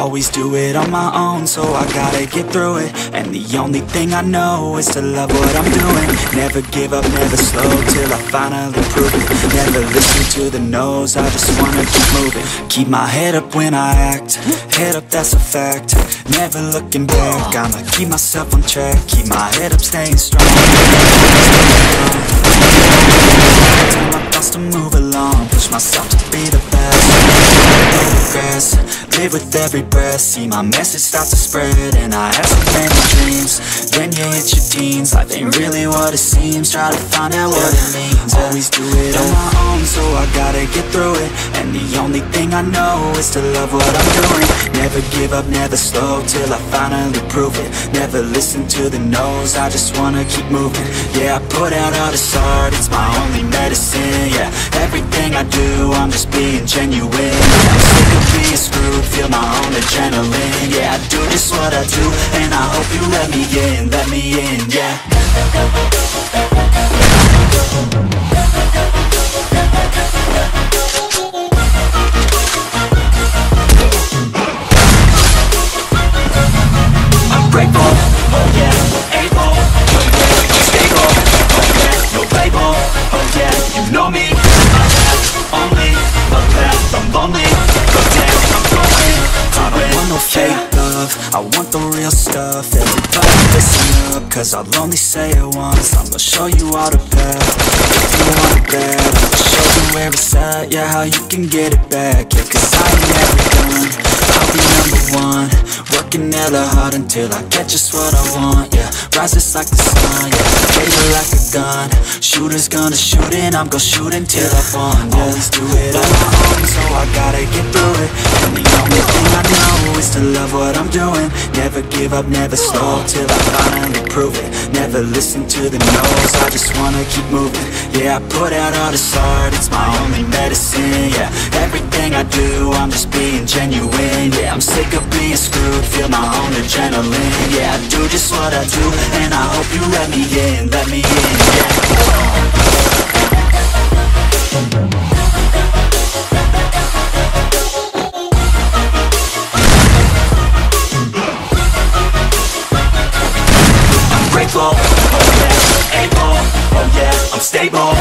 always do it on my own, so I gotta get through it. And the only thing I know is to love what I'm doing. Never give up, never slow, till I finally prove it. Never listen to the no's, I just wanna keep moving. Keep my head up when I act, head up, that's a fact. Never looking back, I'ma keep myself on track. Keep my head up, staying strong. Tell my thoughts to move along, push myself to be the best. No regrets, live with every breath. See my message start to spread, and I have so many dreams. Then you hit your teens, life ain't really what it seems. Try to find out what it means. Always do it on my own, so I gotta get through it. And the only thing I know is to love what I'm doing. Never give up, never slow, till I finally prove it. Never listen to the no's, I just wanna keep moving. Yeah, I put out all this art, it's my only medicine. Yeah, everything I do, I'm just being genuine. I'm sick of being screwed, feel my own adrenaline. Yeah, I do just what I do, and I hope you let me in, yeah. I'm grateful, oh yeah, able, oh yeah, stable, oh yeah, no label, oh yeah, you know me. I have only a path, I'm lonely, but damn, I'm going. I don't want no fake love, I want the real stuff. Everybody listen up, cause I'll only say it once. I'ma show you all the path, if you want it bad. I'ma show you where it's at, yeah, how you can get it back. Yeah, cause I ain't never done, I'll be number one. Working hella hard until I get just what I want, yeah. Rises like the sun, yeah, razor like a gun. Shooter's gonna shoot and I'm gonna shoot until I won, yeah. Always do it on my own, so I gotta get through it. And the only thing I know is to love what I'm doing. Never give up, never slow, till I finally prove it. Never listen to the no's, I just wanna keep moving. Yeah, I put out all this art, it's my only medicine. Yeah, everything I do, I'm just being genuine. Yeah, I'm sick of being screwed, feel my own adrenaline. Yeah, I do just what I do, and I hope you let me in, yeah. I'm grateful, oh yeah, able, oh yeah, I'm stable.